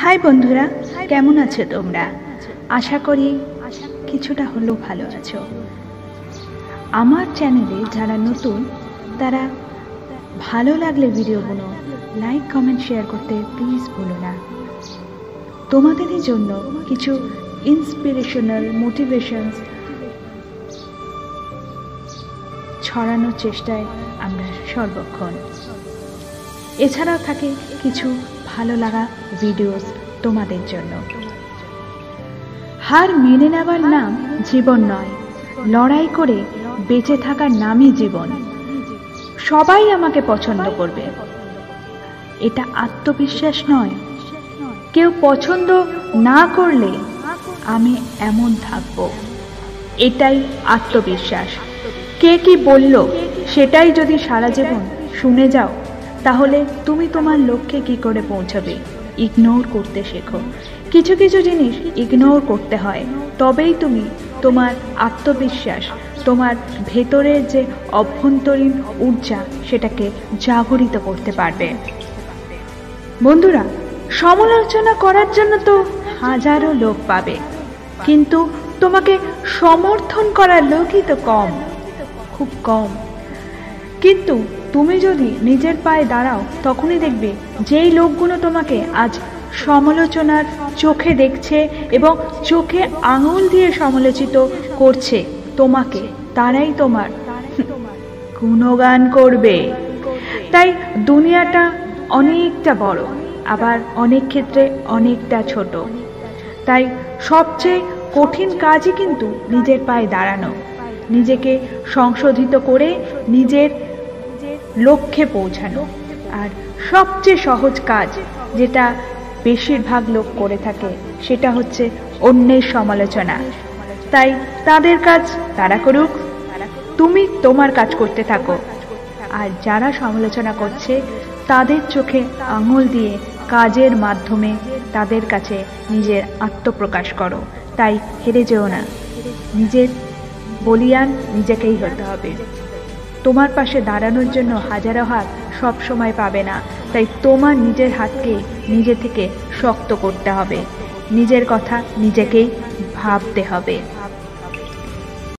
High বন্ধুরা, কেমন আছো তোমরা? আশা করি কিছুটা হলেও ভালো আছো। আমার চ্যানেলে যারা নতুন তারা ভালো লাগলে ভিডিওগুলো লাইক কমেন্ট শেয়ার করতে প্লিজ ভুলো না। তোমাদেরই জন্য কিছু ইন্সপিরেশনাল মোটিভেশনস ছড়ানোর চেষ্টায় আমরা সর্বক্ষণ। এছাড়াও থাকে কিছু ভালো লাগা ভিডিওস তোমাদের জন্য। হার মেনে নেওয়ার নাম জীবন নয়, লড়াই করে বেঁচে থাকার নামই জীবন। সবাই আমাকে পছন্দ করবে, এটা আত্মবিশ্বাস নয়। কেউ পছন্দ না করলে আমি এমন থাকব, এটাই আত্মবিশ্বাস। কে কি বলল সেটাই যদি সারা জীবন শুনে যাও, তাহলে তুমি তোমার লক্ষ্যে কি করে পৌঁছাবে? ইগনোর করতে শেখো। কিছু কিছু জিনিস ইগনোর করতে হয়, তবেই তুমি তোমার আত্মবিশ্বাস, তোমার ভেতরের যে অভ্যন্তরীণ ঊর্জা সেটাকে জাগরিত করতে পারবে। বন্ধুরা, সমালোচনা করার জন্য তো হাজারো লোক পাবে, কিন্তু তোমাকে সমর্থন করার লোকই তো কম, খুব কম। কিন্তু তুমি যদি নিজের পায়ে দাঁড়াও, তখনই দেখবে যেই লোকগুলো তোমাকে আজ সমালোচনার চোখে দেখছে এবং চোখে আঙুল দিয়ে সমালোচিত করছে তোমাকে, তারাই তোমার গুণগান করবে। তাই দুনিয়াটা অনেকটা বড়, আবার অনেক ক্ষেত্রে অনেকটা ছোট। তাই সবচেয়ে কঠিন কাজই কিন্তু নিজের পায়ে দাঁড়ানো, নিজেকে সংশোধিত করে নিজের লক্ষ্যে পৌঁছানো। আর সবচেয়ে সহজ কাজ যেটা বেশিরভাগ লোক করে থাকে সেটা হচ্ছে অন্যের সমালোচনা। তাই তাদের কাজ তারা করুক, তুমি তোমার কাজ করতে থাকো। আর যারা সমালোচনা করছে তাদের চোখে আঙুল দিয়ে কাজের মাধ্যমে তাদের কাছে নিজের আত্মপ্রকাশ করো। তাই হেরে যেও না, নিজের বলিয়ান নিজেকেই হতে হবে। তোমার পাশে দাঁড়ানোর জন্য হাজারো হাত সব সময় পাবে না, তাই তোমার নিজের হাতকে নিজে থেকে শক্ত করতে হবে। নিজের কথা নিজেকেই ভাবতে হবে।